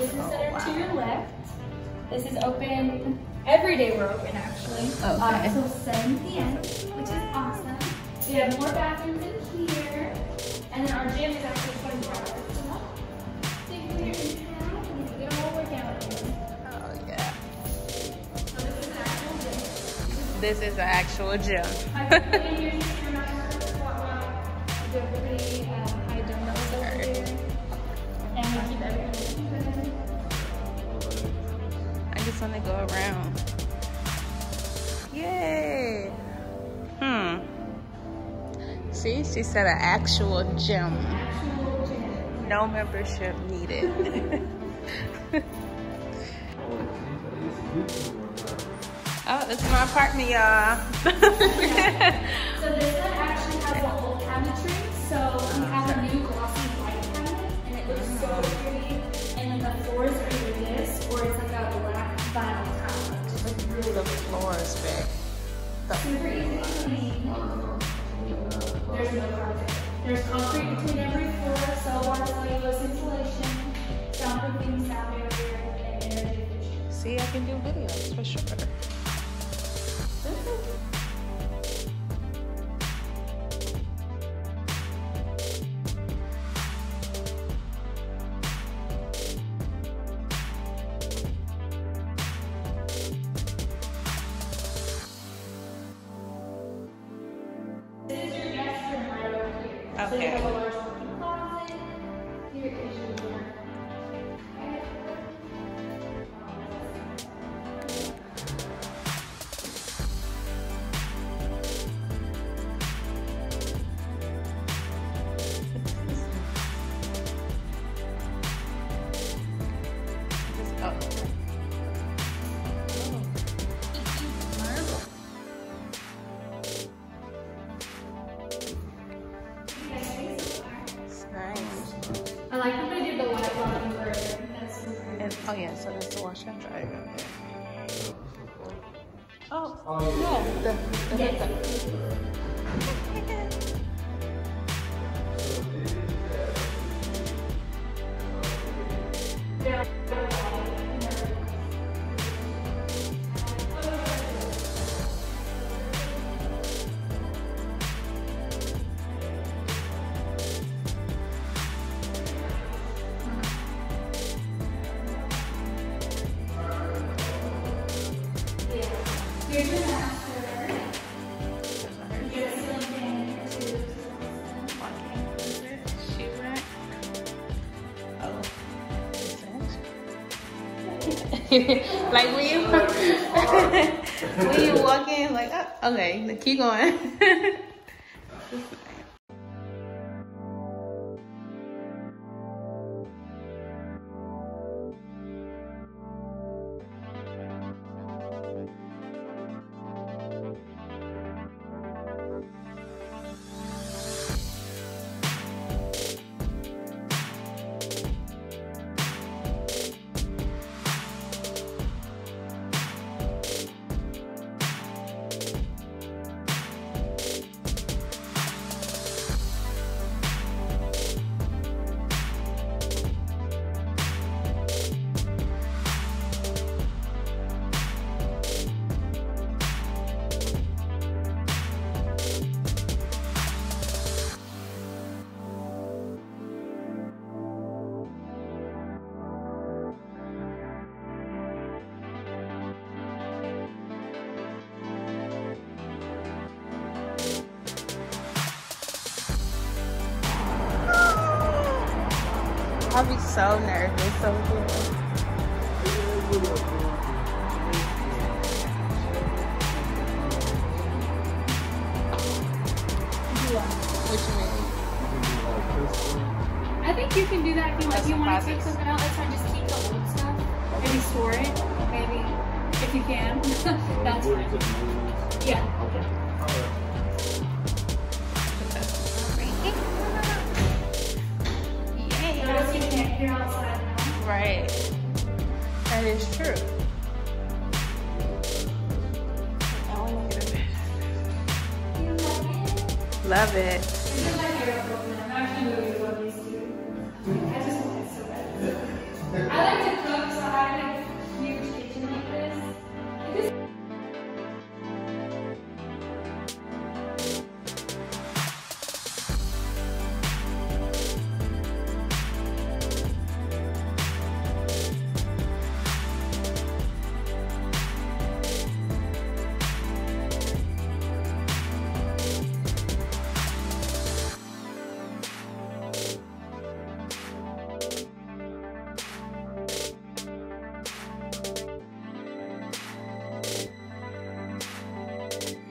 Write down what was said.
business center to your left. This is open, every day we're open actually. Okay. Until 7 p.m., which is awesome. We have more bathrooms in here. And then our gym is actually 24 hours. So you can get a whole workout in. Oh yeah. So this is an actual gym. This is an actual gym. I put in here, squat rack, do a pretty high dumbbells over there. And we keep everything good. I just want to go around. Yay! See, she said an actual gym. Actual gym. No membership needed. Oh, it's my apartment, y'all. So this one actually has a whole cabinetry. So we have a new glossy white cabinet, and it looks so pretty. And then the floors are either this, or it's like a black vinyl tile. Just like really The floor is big. super easy to clean. There's no carpet. There's concrete between every floor, so water cellulose insulation, soundproofing, sound barrier, and energy efficient. See, I can do videos for sure. So you have a large walk-in closet. Here is your door. I like that they did the white bottom for it. That's super nice. Oh yeah, so that's the washer and dryer right there. Oh, yeah. Here's your master. You get a ceiling fan here too. Shoe rack. Oh. Like when you walk in, like, oh, okay, keep going. I'll be so nervous over here. What you mean? I think you can do that if you like. You want to take something out. That's fine. Just keep the old stuff. Maybe store it. Maybe if you can. That's fine. Yeah. Notice you can't hear outside now. Right. That is true. I want to get a bed. You like it? Love it. This is my favorite book. I'm actually really love these two. I just want it so bad. I like to So